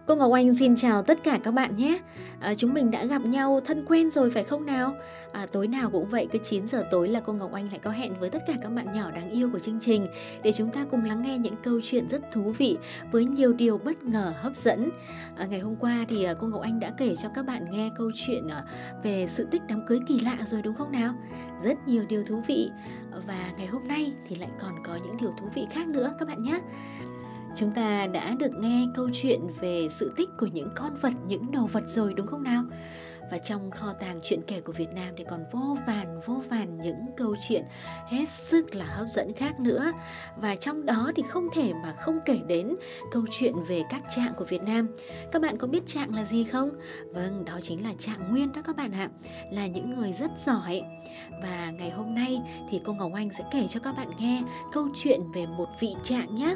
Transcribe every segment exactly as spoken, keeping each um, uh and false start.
Cô Ngọc Oanh xin chào tất cả các bạn nhé. À, chúng mình đã gặp nhau thân quen rồi phải không nào? À, tối nào cũng vậy, cứ chín giờ tối là cô Ngọc Oanh lại có hẹn với tất cả các bạn nhỏ đáng yêu của chương trình để chúng ta cùng lắng nghe những câu chuyện rất thú vị với nhiều điều bất ngờ hấp dẫn. À, ngày hôm qua thì cô Ngọc Oanh đã kể cho các bạn nghe câu chuyện về sự tích đám cưới kỳ lạ rồi đúng không nào? Rất nhiều điều thú vị và ngày hôm nay thì lại còn có những điều thú vị khác nữa các bạn nhé. Chúng ta đã được nghe câu chuyện về sự tích của những con vật, những đồ vật rồi đúng không nào? Và trong kho tàng truyện kể của Việt Nam thì còn vô vàn vô vàn những câu chuyện hết sức là hấp dẫn khác nữa. Và trong đó thì không thể mà không kể đến câu chuyện về các trạng của Việt Nam. Các bạn có biết trạng là gì không? Vâng, đó chính là trạng nguyên đó các bạn ạ. Là những người rất giỏi. Và ngày hôm nay thì cô Ngọc Oanh sẽ kể cho các bạn nghe câu chuyện về một vị trạng nhé.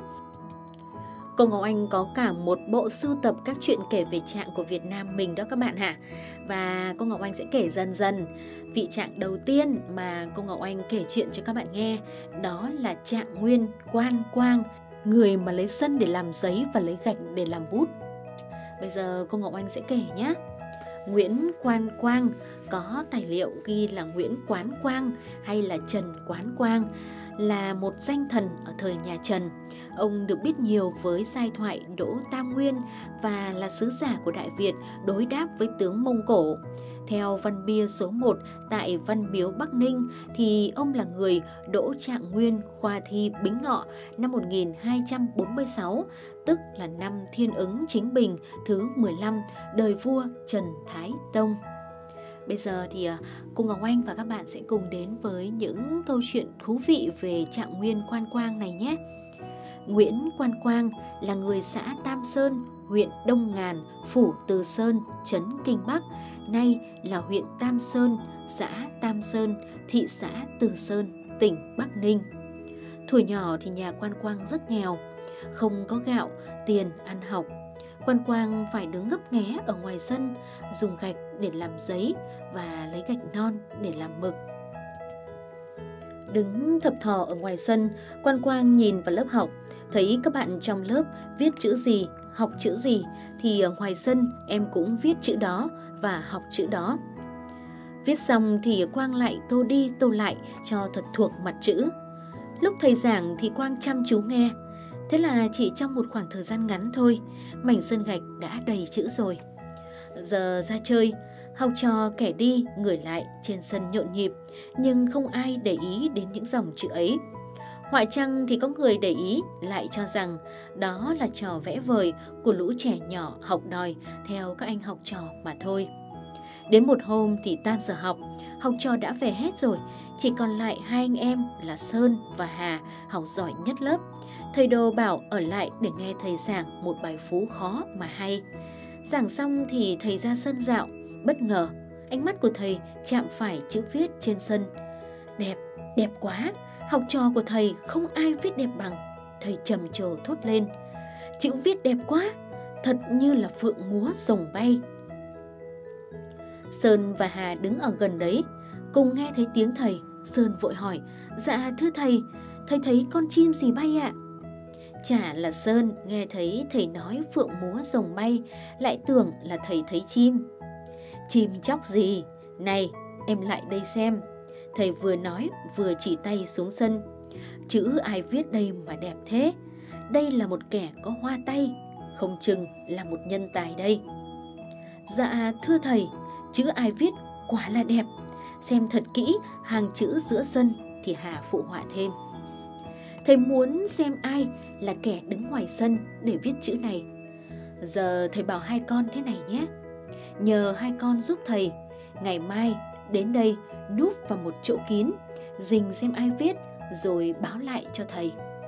Cô Ngọc Oanh có cả một bộ sưu tập các chuyện kể về trạng của Việt Nam mình đó các bạn ạ. Và cô Ngọc Oanh sẽ kể dần dần. Vị trạng đầu tiên mà cô Ngọc Oanh kể chuyện cho các bạn nghe đó là trạng nguyên Quan Quang, người mà lấy sân để làm giấy và lấy gạch để làm bút. Bây giờ cô Ngọc Oanh sẽ kể nhé. Nguyễn Quan Quang có tài liệu ghi là Nguyễn Quán Quang hay là Trần Quán Quang, là một danh thần ở thời nhà Trần. Ông được biết nhiều với giai thoại Đỗ Tam Nguyên và là sứ giả của Đại Việt đối đáp với tướng Mông Cổ. Theo văn bia số một tại Văn Miếu Bắc Ninh thì ông là người Đỗ Trạng Nguyên khoa thi Bính Ngọ năm một nghìn hai trăm bốn mươi sáu, tức là năm Thiên Ứng Chính Bình thứ mười lăm, đời vua Trần Thái Tông. Bây giờ thì cô Ngọc Oanh và các bạn sẽ cùng đến với những câu chuyện thú vị về trạng nguyên Quan Quang này nhé. Nguyễn Quan Quang là người xã Tam Sơn, huyện Đông Ngàn, phủ Từ Sơn, trấn Kinh Bắc, nay là huyện Tam Sơn, xã Tam Sơn, thị xã Từ Sơn, tỉnh Bắc Ninh. Thuở nhỏ thì nhà Quan Quang rất nghèo, không có gạo, tiền ăn học. Quan Quang phải đứng ngấp nghé ở ngoài sân, dùng gạch để làm giấy và lấy gạch non để làm mực. Đứng thập thò ở ngoài sân, Quan Quang nhìn vào lớp học, thấy các bạn trong lớp viết chữ gì, học chữ gì, thì ở ngoài sân em cũng viết chữ đó và học chữ đó. Viết xong thì Quang lại tô đi tô lại cho thật thuộc mặt chữ. Lúc thầy giảng thì Quang chăm chú nghe. Thế là chỉ trong một khoảng thời gian ngắn thôi, mảnh sân gạch đã đầy chữ rồi. Giờ ra chơi, học trò kẻ đi người lại trên sân nhộn nhịp, nhưng không ai để ý đến những dòng chữ ấy. Họa chăng thì có người để ý lại cho rằng đó là trò vẽ vời của lũ trẻ nhỏ học đòi theo các anh học trò mà thôi. Đến một hôm thì tan giờ học, học trò đã về hết rồi, chỉ còn lại hai anh em là Sơn và Hà học giỏi nhất lớp. Thầy Đồ bảo ở lại để nghe thầy giảng một bài phú khó mà hay. Giảng xong thì thầy ra sân dạo, bất ngờ ánh mắt của thầy chạm phải chữ viết trên sân. Đẹp, đẹp quá, học trò của thầy không ai viết đẹp bằng. Thầy trầm trồ thốt lên, chữ viết đẹp quá, thật như là phượng múa rồng bay. Sơn và Hà đứng ở gần đấy, cùng nghe thấy tiếng thầy. Sơn vội hỏi, dạ thưa thầy, thầy thấy con chim gì bay ạ? Chả là Sơn nghe thấy thầy nói phượng múa rồng bay, lại tưởng là thầy thấy chim. Chim chóc gì? Này, em lại đây xem. Thầy vừa nói vừa chỉ tay xuống sân. Chữ ai viết đây mà đẹp thế? Đây là một kẻ có hoa tay, không chừng là một nhân tài đây. Dạ thưa thầy, chữ ai viết quả là đẹp. Xem thật kỹ hàng chữ giữa sân thì Hà phụ họa thêm. Thầy muốn xem ai là kẻ đứng ngoài sân để viết chữ này. Giờ thầy bảo hai con thế này nhé. Nhờ hai con giúp thầy, ngày mai đến đây núp vào một chỗ kín, rình xem ai viết rồi báo lại cho thầy.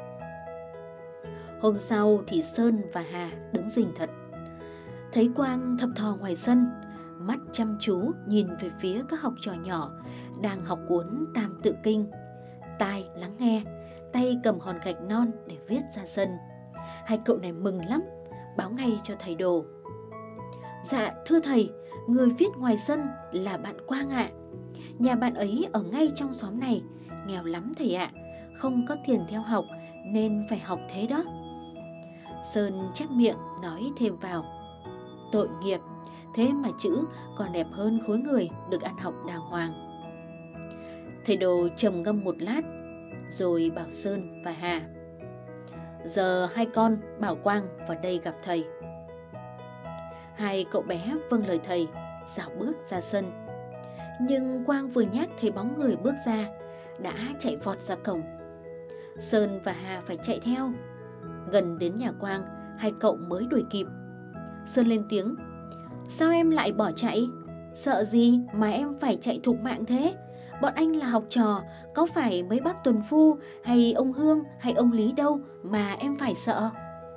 Hôm sau thì Sơn và Hà đứng rình thật. Thấy Quang thập thò ngoài sân, mắt chăm chú nhìn về phía các học trò nhỏ đang học cuốn Tam Tự Kinh, tai lắng nghe, tay cầm hòn gạch non để viết ra sân. Hai cậu này mừng lắm, báo ngay cho thầy Đồ. Dạ thưa thầy, người viết ngoài sân là bạn Quang ạ. Nhà bạn ấy ở ngay trong xóm này, nghèo lắm thầy ạ, không có tiền theo học nên phải học thế đó. Sơn chép miệng nói thêm vào. tội nghiệp, thế mà chữ còn đẹp hơn khối người được ăn học đàng hoàng. Thầy Đồ trầm ngâm một lát, rồi bảo Sơn và Hà: giờ hai con bảo Quang vào đây gặp thầy. Hai cậu bé vâng lời thầy, dạo bước ra sân. Nhưng Quang vừa nhắc thấy bóng người bước ra, đã chạy vọt ra cổng. Sơn và Hà phải chạy theo. Gần đến nhà Quang, hai cậu mới đuổi kịp. Sơn lên tiếng: sao em lại bỏ chạy? Sợ gì mà em phải chạy thục mạng thế? Bọn anh là học trò, có phải mấy bác tuần phu hay ông Hương hay ông Lý đâu mà em phải sợ.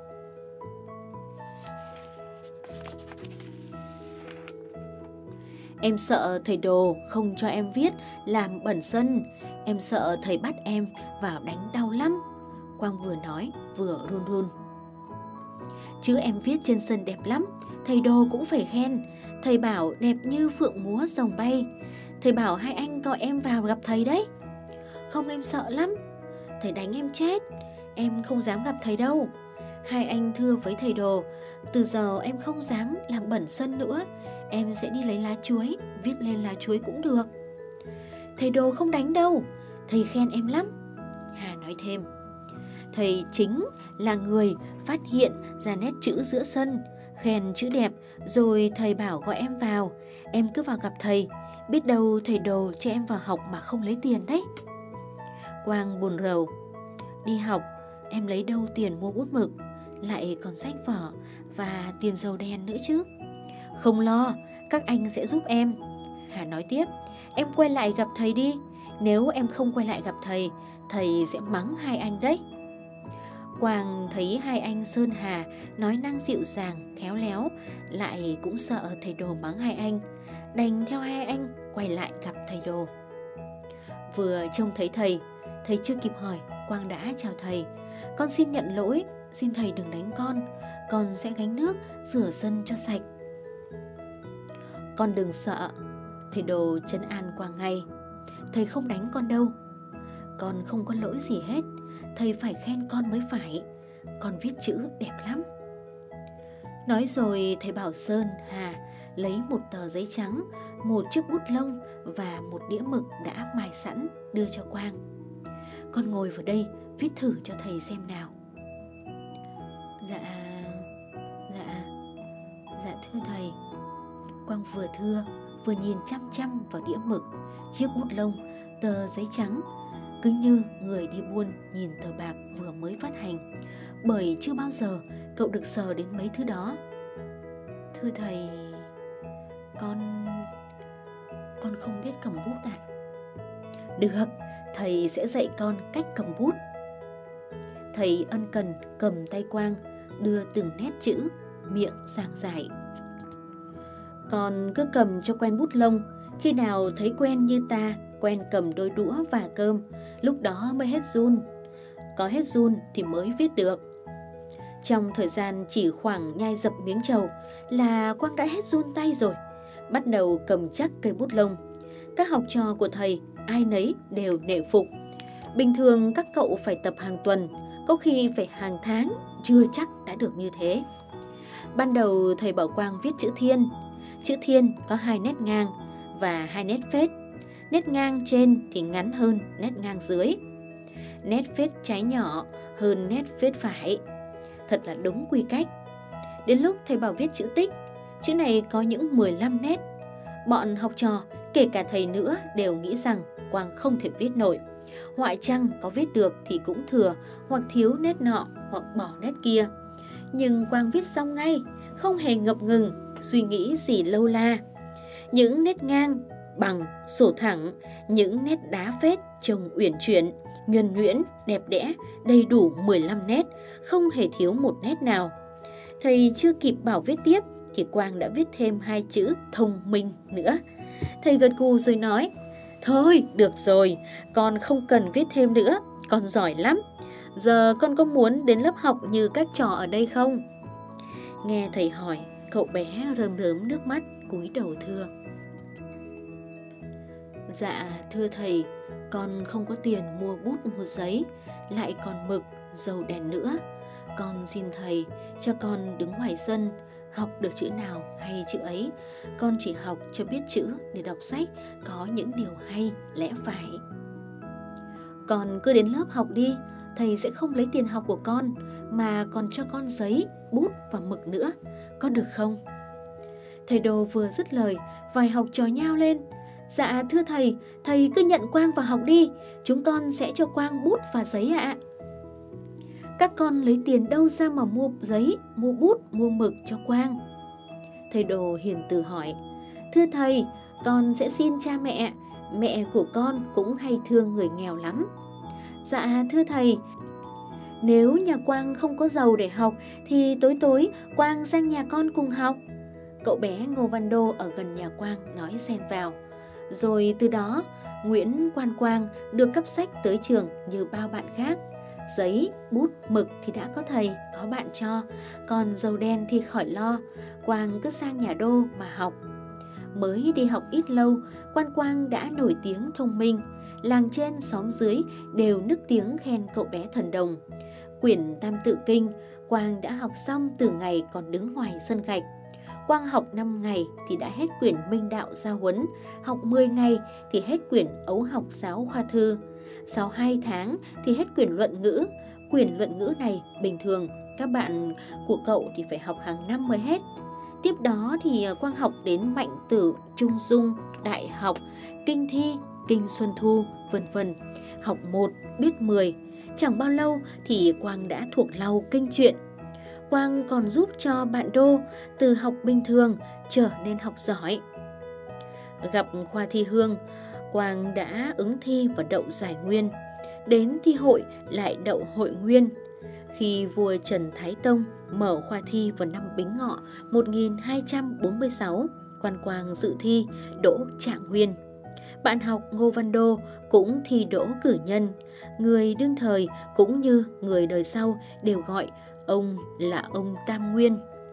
Em sợ thầy Đồ không cho em viết làm bẩn sân. Em sợ thầy bắt em vào đánh đau lắm. Quang vừa nói vừa run run. Chứ em viết trên sân đẹp lắm, thầy Đồ cũng phải khen. Thầy bảo đẹp như phượng múa rồng bay. Thầy bảo hai anh gọi em vào gặp thầy đấy. Không, em sợ lắm, thầy đánh em chết. Em không dám gặp thầy đâu. Hai anh thưa với thầy Đồ, từ giờ em không dám làm bẩn sân nữa. Em sẽ đi lấy lá chuối, viết lên lá chuối cũng được. Thầy Đồ không đánh đâu, thầy khen em lắm. Hà nói thêm: thầy chính là người phát hiện ra nét chữ giữa sân, khen chữ đẹp, rồi thầy bảo gọi em vào. Em cứ vào gặp thầy, biết đâu thầy Đồ cho em vào học mà không lấy tiền đấy. Quang buồn rầu: đi học em lấy đâu tiền mua bút mực, lại còn sách vở và tiền dầu đèn nữa chứ. Không lo, các anh sẽ giúp em. Hà nói tiếp: em quay lại gặp thầy đi. Nếu em không quay lại gặp thầy, thầy sẽ mắng hai anh đấy. Quang thấy hai anh Sơn Hà nói năng dịu dàng, khéo léo, lại cũng sợ thầy Đồ mắng hai anh, đành theo hai anh quay lại gặp thầy Đồ. Vừa trông thấy thầy, thầy chưa kịp hỏi, Quang đã chào thầy: con xin nhận lỗi, xin thầy đừng đánh con, con sẽ gánh nước rửa sân cho sạch. Con đừng sợ, thầy Đồ trấn an Quang ngay: thầy không đánh con đâu, con không có lỗi gì hết, thầy phải khen con mới phải, con viết chữ đẹp lắm. Nói rồi thầy bảo Sơn, Hà lấy một tờ giấy trắng, một chiếc bút lông và một đĩa mực đã mài sẵn đưa cho Quang. Con ngồi vào đây viết thử cho thầy xem nào. Dạ, dạ, dạ thưa thầy. Quang vừa thưa vừa nhìn chăm chăm vào đĩa mực, chiếc bút lông, tờ giấy trắng, cứ như người đi buôn nhìn tờ bạc vừa mới phát hành, bởi chưa bao giờ cậu được sờ đến mấy thứ đó. Thưa thầy, con... con không biết cầm bút ạ. Được, thầy sẽ dạy con cách cầm bút. Thầy ân cần cầm tay Quang, đưa từng nét chữ, miệng giảng giải. Con cứ cầm cho quen bút lông, khi nào thấy quen như ta, quen cầm đôi đũa và cơm, lúc đó mới hết run. Có hết run thì mới viết được. Trong thời gian chỉ khoảng nhai dập miếng trầu là Quang đã hết run tay rồi, bắt đầu cầm chắc cây bút lông. Các học trò của thầy ai nấy đều nể phục. Bình thường các cậu phải tập hàng tuần, có khi phải hàng tháng, chưa chắc đã được như thế. Ban đầu thầy bảo Quang viết chữ thiên. Chữ thiên có hai nét ngang và hai nét phết. Nét ngang trên thì ngắn hơn nét ngang dưới. Nét phết trái nhỏ hơn nét phết phải. Thật là đúng quy cách. Đến lúc thầy bảo viết chữ tích, chữ này có những mười lăm nét. Bọn học trò, kể cả thầy nữa, đều nghĩ rằng Quang không thể viết nổi. Họa chăng có viết được thì cũng thừa, hoặc thiếu nét nọ, hoặc bỏ nét kia. Nhưng Quang viết xong ngay, không hề ngập ngừng, suy nghĩ gì lâu la. Những nét ngang, bằng, sổ thẳng, những nét đá phết trông uyển chuyển, nhuần nhuyễn, đẹp đẽ, đầy đủ mười lăm nét, không hề thiếu một nét nào. Thầy chưa kịp bảo viết tiếp thì Quang đã viết thêm hai chữ thông minh nữa. Thầy gật gù rồi nói: thôi, được rồi, con không cần viết thêm nữa, con giỏi lắm. Giờ con có muốn đến lớp học như các trò ở đây không? Nghe thầy hỏi, cậu bé rơm rớm nước mắt, cúi đầu thưa: dạ thưa thầy, con không có tiền mua bút mua giấy, lại còn mực, dầu đèn nữa. Con xin thầy cho con đứng ngoài sân học được chữ nào hay chữ ấy, con chỉ học cho biết chữ để đọc sách, có những điều hay lẽ phải. Con cứ đến lớp học đi, thầy sẽ không lấy tiền học của con, mà còn cho con giấy, bút và mực nữa, có được không? Thầy Đồ vừa dứt lời, vài học trò nhao lên. Dạ thưa thầy, thầy cứ nhận Quang vào học đi, chúng con sẽ cho Quang bút và giấy ạ. Các con lấy tiền đâu ra mà mua giấy, mua bút, mua mực cho Quang? Thầy Đồ hiền từ hỏi. Thưa thầy, con sẽ xin cha mẹ, mẹ của con cũng hay thương người nghèo lắm. Dạ thưa thầy, nếu nhà Quang không có giàu để học thì tối tối Quang sang nhà con cùng học. Cậu bé Ngô Văn Đô ở gần nhà Quang nói xen vào. Rồi từ đó Nguyễn Quan Quang được cấp sách tới trường như bao bạn khác. Giấy, bút, mực thì đã có thầy, có bạn cho, còn dầu đen thì khỏi lo, Quang cứ sang nhà Đô mà học. Mới đi học ít lâu, Quan Quang đã nổi tiếng thông minh, làng trên xóm dưới đều nức tiếng khen cậu bé thần đồng. Quyển Tam Tự Kinh, Quang đã học xong từ ngày còn đứng ngoài sân gạch. Quang học năm ngày thì đã hết quyển Minh Đạo Gia Huấn, học mười ngày thì hết quyển Ấu Học Giáo Khoa Thư. Sau hai tháng thì hết quyển Luận Ngữ. Quyển Luận Ngữ này bình thường các bạn của cậu thì phải học hàng năm mới hết. Tiếp đó thì Quang học đến Mạnh Tử, Trung Dung, Đại Học, Kinh Thi, Kinh Xuân Thu, vân vân. Học một, biết mười. Chẳng bao lâu thì Quang đã thuộc lau kinh truyện. Quang còn giúp cho bạn Đô từ học bình thường trở nên học giỏi. Gặp khoa thi hương, Quang đã ứng thi và đậu giải nguyên. Đến thi hội lại đậu hội nguyên. Khi vua Trần Thái Tông mở khoa thi vào năm Bính Ngọ một nghìn hai trăm bốn mươi sáu, Quan Quang dự thi đỗ trạng nguyên. Bạn học Ngô Văn Đô cũng thi đỗ cử nhân. Người đương thời cũng như người đời sau đều gọi ông là ông Tam Nguyên.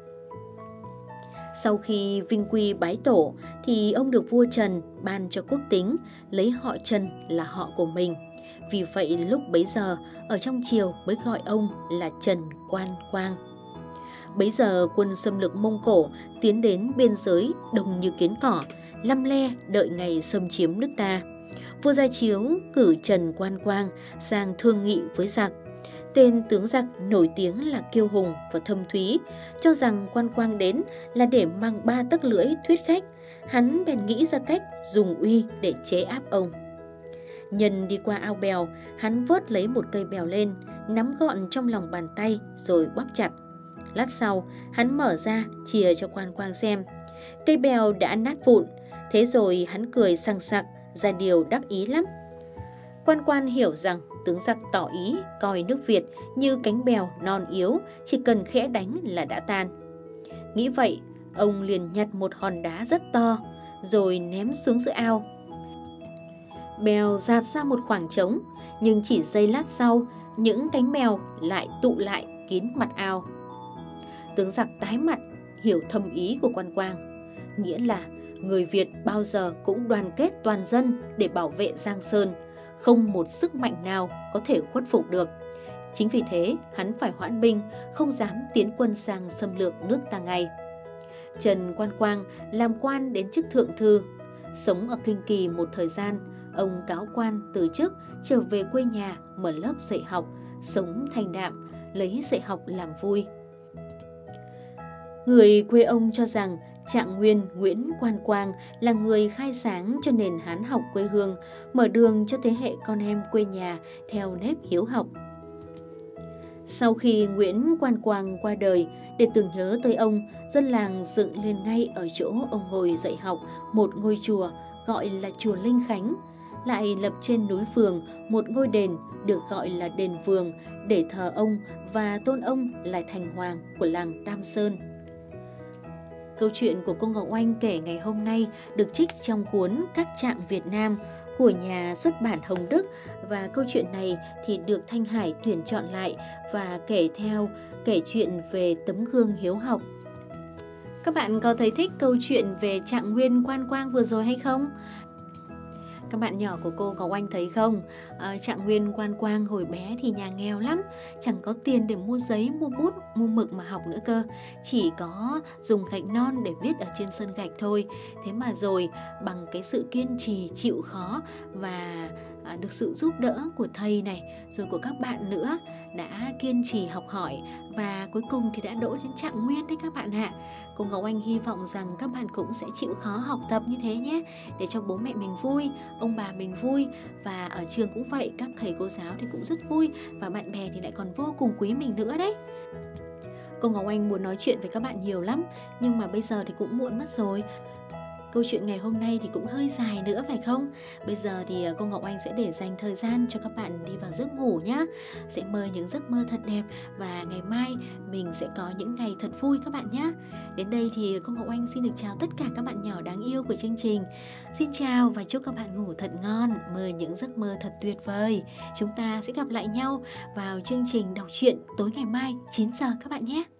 Sau khi vinh quy bái tổ thì ông được vua Trần ban cho quốc tính, lấy họ Trần là họ của mình. Vì vậy lúc bấy giờ ở trong triều mới gọi ông là Trần Quan Quang. Bấy giờ quân xâm lược Mông Cổ tiến đến biên giới đông như kiến cỏ, lăm le đợi ngày xâm chiếm nước ta. Vua Gia Chiếu cử Trần Quan Quang sang thương nghị với giặc. Tên tướng giặc nổi tiếng là kiêu hùng và thâm thúy, cho rằng Quan Quang đến là để mang ba tấc lưỡi thuyết khách. Hắn bèn nghĩ ra cách dùng uy để chế áp ông. Nhân đi qua ao bèo, hắn vớt lấy một cây bèo lên, nắm gọn trong lòng bàn tay rồi bóp chặt. Lát sau, hắn mở ra chìa cho Quan Quang xem. Cây bèo đã nát vụn, thế rồi hắn cười sằng sặc, ra điều đắc ý lắm. Quan Quan hiểu rằng tướng giặc tỏ ý coi nước Việt như cánh bèo non yếu, chỉ cần khẽ đánh là đã tan. Nghĩ vậy, ông liền nhặt một hòn đá rất to, rồi ném xuống giữa ao. Bèo dạt ra một khoảng trống, nhưng chỉ giây lát sau, những cánh bèo lại tụ lại kín mặt ao. Tướng giặc tái mặt, hiểu thâm ý của Quan Quang, nghĩa là người Việt bao giờ cũng đoàn kết toàn dân để bảo vệ Giang Sơn, không một sức mạnh nào có thể khuất phục được. Chính vì thế, hắn phải hoãn binh, không dám tiến quân sang xâm lược nước ta ngay. Trần Quan Quang làm quan đến chức thượng thư. Sống ở Kinh Kỳ một thời gian, ông cáo quan từ chức, trở về quê nhà mở lớp dạy học, sống thanh đạm, lấy dạy học làm vui. Người quê ông cho rằng Trạng Nguyên Nguyễn Quan Quang là người khai sáng cho nền Hán học quê hương, mở đường cho thế hệ con em quê nhà theo nếp hiếu học. Sau khi Nguyễn Quan Quang qua đời, để tưởng nhớ tới ông, dân làng dựng lên ngay ở chỗ ông ngồi dạy học một ngôi chùa gọi là chùa Linh Khánh, lại lập trên núi Phường một ngôi đền được gọi là đền Vường để thờ ông và tôn ông là thành hoàng của làng Tam Sơn. Câu chuyện của cô Ngọc Oanh kể ngày hôm nay được trích trong cuốn Các Trạng Việt Nam của nhà xuất bản Hồng Đức, và câu chuyện này thì được Thanh Hải tuyển chọn lại và kể theo kể chuyện về tấm gương hiếu học. Các bạn có thấy thích câu chuyện về Trạng Nguyên Quan Quang vừa rồi hay không? Các bạn nhỏ của cô Ngọc Oanh thấy không? Ờ, Trạng Nguyên Quan Quang hồi bé thì nhà nghèo lắm, chẳng có tiền để mua giấy, mua bút, mua mực mà học nữa cơ. Chỉ có dùng gạch non để viết ở trên sân gạch thôi. Thế mà rồi bằng cái sự kiên trì, chịu khó và à, được sự giúp đỡ của thầy này, rồi của các bạn nữa, đã kiên trì học hỏi và cuối cùng thì đã đỗ đến Trạng Nguyên đấy các bạn ạ. Cô Ngọc Anh hy vọng rằng các bạn cũng sẽ chịu khó học tập như thế nhé, để cho bố mẹ mình vui, ông bà mình vui, và ở trường cũng vậy, các thầy cô giáo thì cũng rất vui, và bạn bè thì lại còn vô cùng quý mình nữa đấy. Cô Ngọc Anh muốn nói chuyện với các bạn nhiều lắm, nhưng mà bây giờ thì cũng muộn mất rồi. Câu chuyện ngày hôm nay thì cũng hơi dài nữa phải không? Bây giờ thì cô Ngọc Anh sẽ để dành thời gian cho các bạn đi vào giấc ngủ nhé. Sẽ mơ những giấc mơ thật đẹp, và ngày mai mình sẽ có những ngày thật vui các bạn nhé. Đến đây thì cô Ngọc Anh xin được chào tất cả các bạn nhỏ đáng yêu của chương trình. Xin chào và chúc các bạn ngủ thật ngon, mơ những giấc mơ thật tuyệt vời. Chúng ta sẽ gặp lại nhau vào chương trình đọc truyện tối ngày mai chín giờ các bạn nhé.